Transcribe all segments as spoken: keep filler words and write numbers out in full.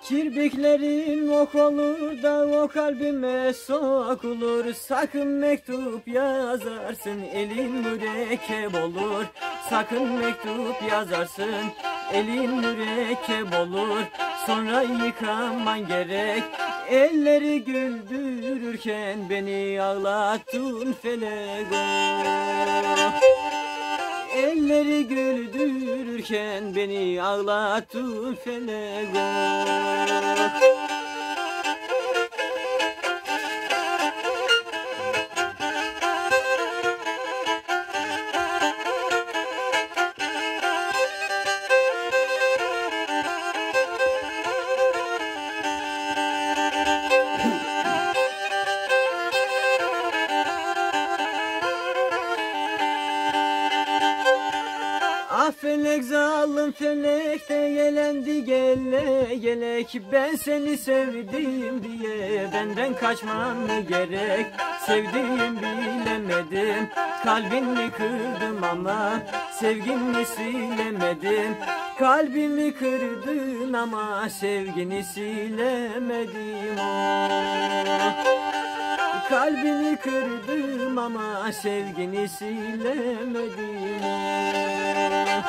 Kirpiklerin ok olur da o kalbime sokulur. Sakın mektup yazarsın elin mürekkep olur. Sakın mektup yazarsın elin mürekkep olur. Sonra yıkaman gerek. Elleri güldürürken beni ağlattın felek oh. Elleri güldürürken beni ağlattın felek oh. Ah felek zalim felek de yelendi gele gelek. Ben seni sevdim diye benden kaçman mı gerek? Sevdiğim bilemedim, kalbini kırdım ama sevgini silemedim. Kalbimi kırdın ama sevgini silemedim oh. Kalbini kırdım ama sevgini silemedim oh.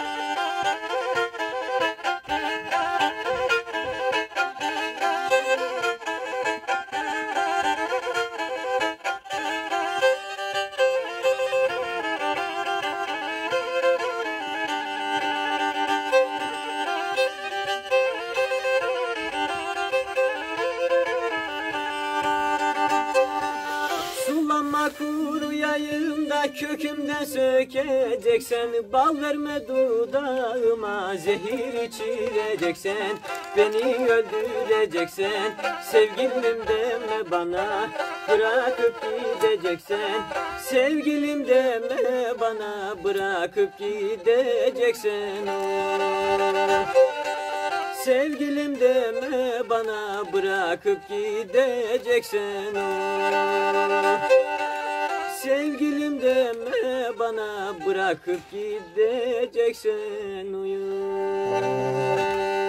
Kuruyayım da kökümden sökeceksen, bal verme dudağıma zehir içireceksen, beni öldüreceksen, sevgilim deme bana, bırakıp gideceksen, sevgilim deme bana, bırakıp gideceksen oh. Sevgilim deme bana, bırakıp gideceksin oh. Sevgilim deme bana, bırakıp gideceksin oh.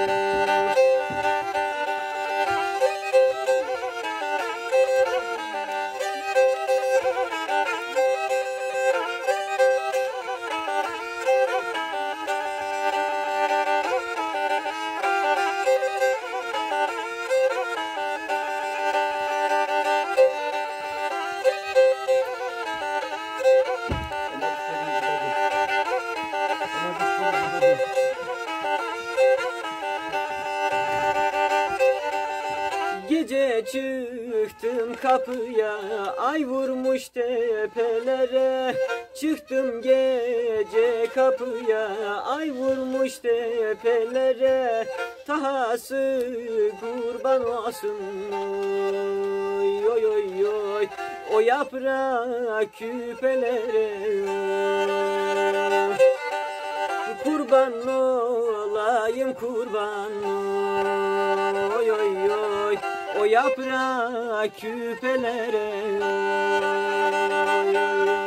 Gece çıktım kapıya, ay vurmuş tepelere. Çıktım gece kapıya, ay vurmuş tepelere. Tahası kurban olsun oy oy oy oy, o yaprak küpelere oy. Kurban olayım kurban oy oy oy, o yaprak küpelere oy oy oy.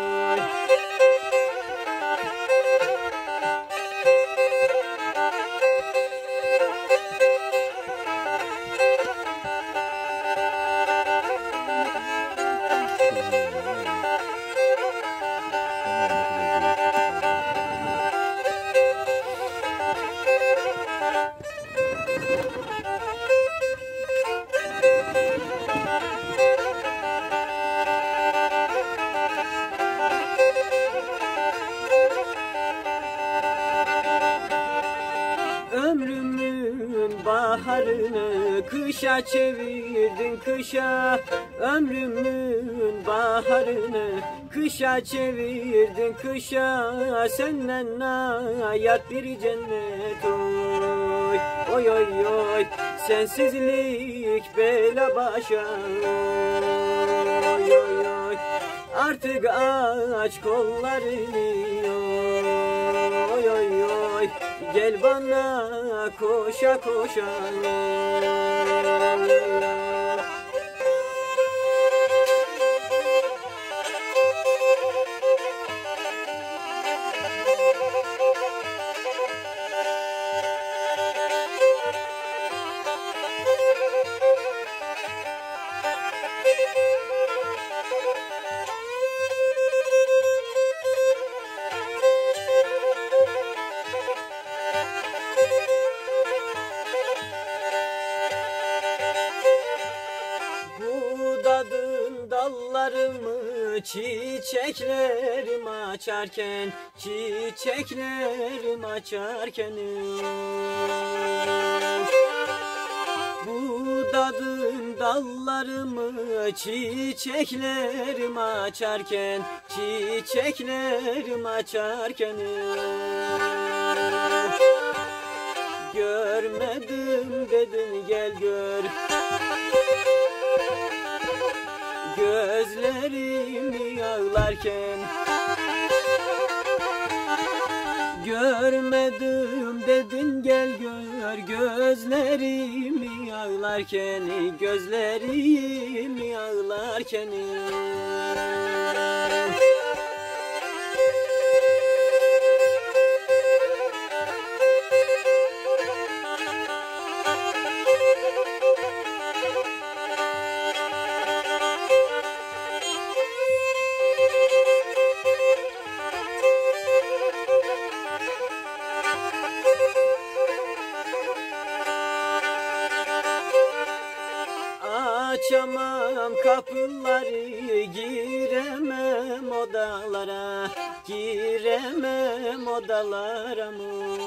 Ömrümün baharını kışa çevirdin kışa. Ömrümün baharını kışa çevirdin kışa. Senden hayat bir cennet oy oy oy oy. Sensizlik bela başa oy oy oy. Artık aç kollarını oy oy oy. Gel bana koşa koşa. dallarımı çiçeklerim açarken, çiçeklerim açarken budadım dallarımı çiçeklerim açarken, çiçeklerim açarken görmedim dedin gel gör, gözlerimi ağlarken görmedim dedin gel gör, gözlerimi ağlarken, gözlerimi ağlarken açamam kapıları, giremem odalara, giremem odalara mı?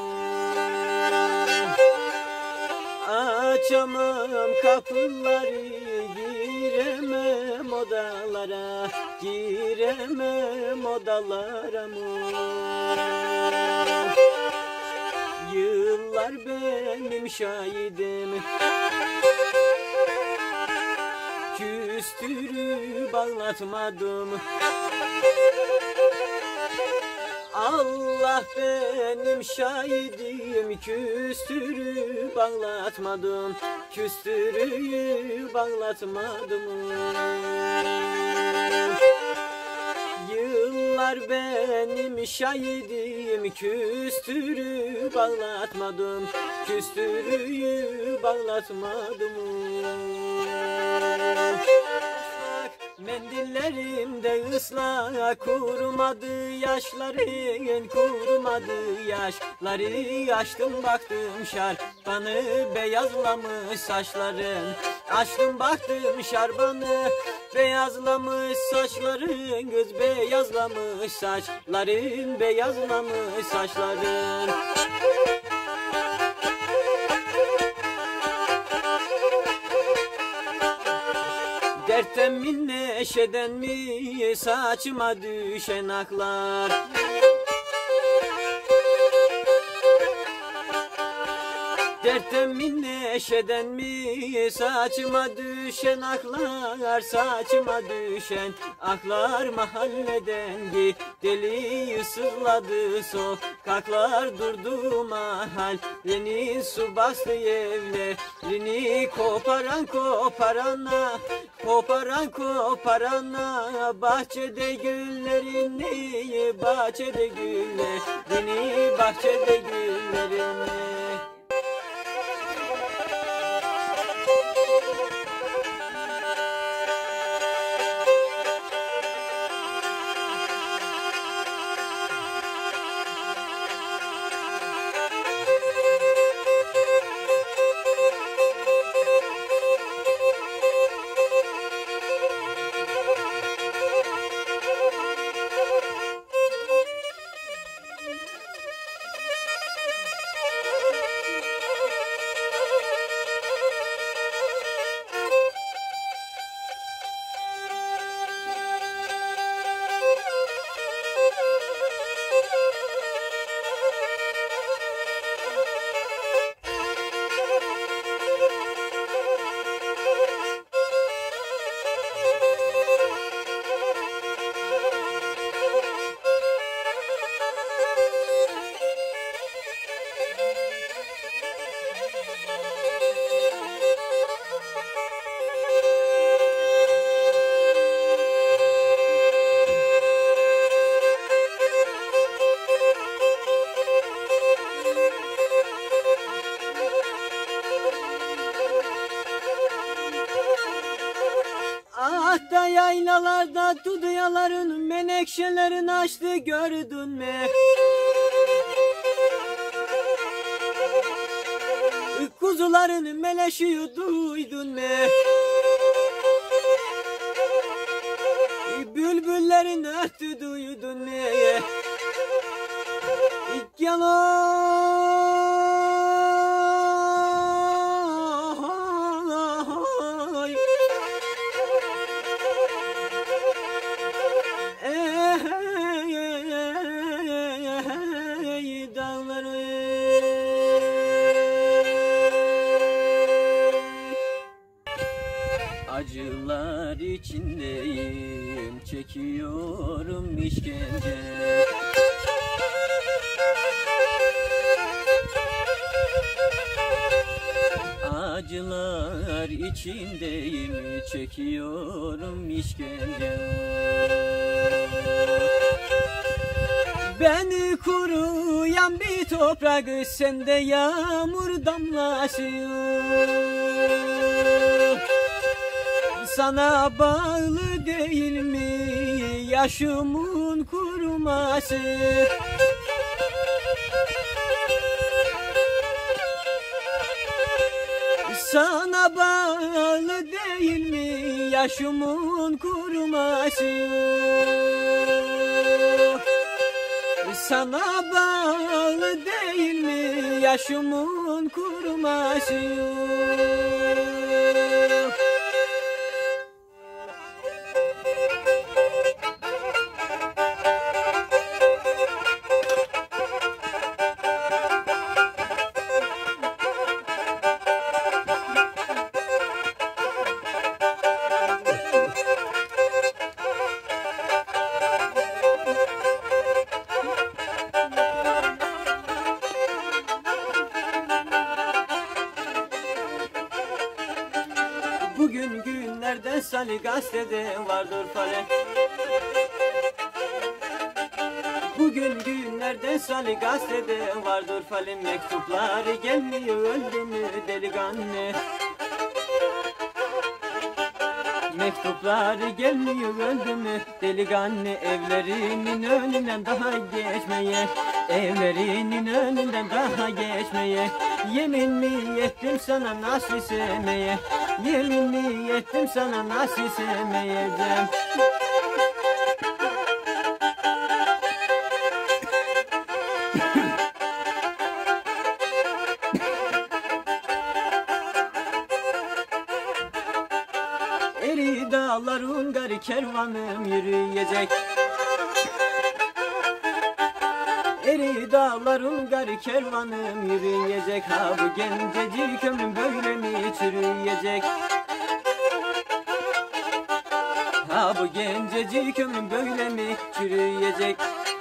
Açamam kapıları, giremem odalara, giremem odalara mı? Yıllar benim şahidim, küstürüp ağlatmadım. Allah benim şahidim, küstürüp ağlatmadım, küstürüp ağlatmadım. Yıllar benim şahidim, küstürüp ağlatmadım, küstürüp ağlatmadım. Mendillerimde ıslak, kurumadı yaşların, kurumadı yaşları. Açtım baktım şarbanı, beyazlamış saçların. Açtım baktım şarbanı, beyazlamış saçların. Kız beyazlamış saçların, beyazlamış saçların. Dertten mi neşeden mi saçıma düşen aklar? Dertten mi neşeden mi saçıma düşen aklar? Saçıma düşen aklar mahalleden deli sızladı sokaklar, durdu mahallenin su bastı evlerini. Koparan koparana, koparan koparana, bahçede güllerini, bahçede güllerini, bahçede güllerini. Ahta yaylalarda tuduyaların menekşelerin açtı gördün mü? Kuzuların meleşiyor duydun mu? bülbüllerin öttü duydun mu? İlk yaloy ey dağlar acılar içindeyim, çekiyorum işkence. Acılar içindeyim, çekiyorum işkence. Beni kuruyan bir toprak, sende yağmur damlasıyor. Sana bağlı değil mi yaşımın kuruması? Sana bağlı değil mi yaşımın kuruması? Sana bağlı değil mi yaşımın kuruması? Bugün günlerden salı gazetede vardır falan. Bugün günlerden salı gazetede vardır falan. Mektupları gelmiyor, öldü mü delikanlı? Mektupları gelmiyor, öldü mü delikanlı? Evlerinin önünden daha geçmeye, evlerinin önünden daha geçmeye. Yemin mi ettim sana nasıl sevmeye? Yemin mi ettim sana nasıl sevmeyeceğim? Eri dağların garı kervanım yürüyecek. Eri dağların garı kervanım yürüyecek. Ha bu gencecik ömrüm böyle mi çürüyecek? Ha bu gencecik ömrüm böyle mi çürüyecek?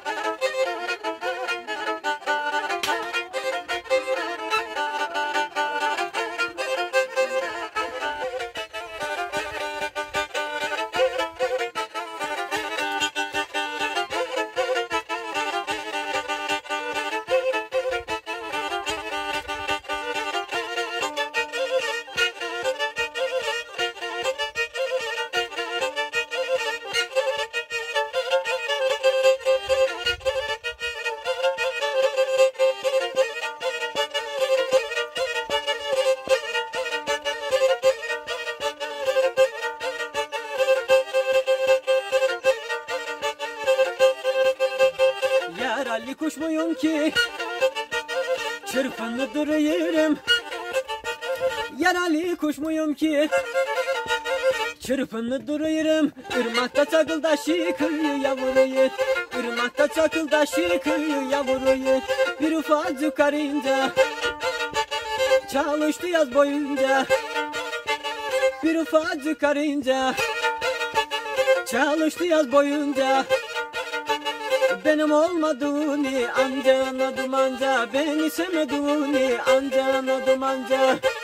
Yaralı kuş muyum ki çırpınıp duruyorum? Yaralı kuş muyum ki çırpınıp duruyorum? Irmakta çakıldaşı kıyıya vuruyor. Irmakta çakıldaşı kıyıya vuruyor. Bir ufacık karınca çalıştı yaz boyunca. Bir ufacık karınca çalıştı yaz boyunca. Benim olmadığını anca anladım anca, beni sevmediğini anca anladım anca.